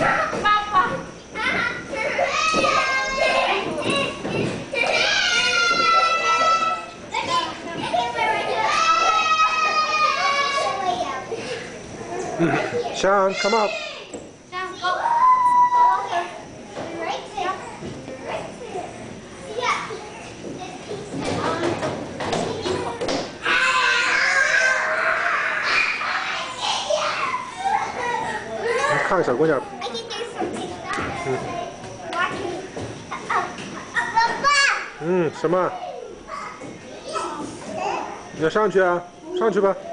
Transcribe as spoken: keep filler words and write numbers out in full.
爸爸。 Sean, come up. Sean, go. 看看小姑娘。嗯。嗯，什么？你要上去啊？上去吧。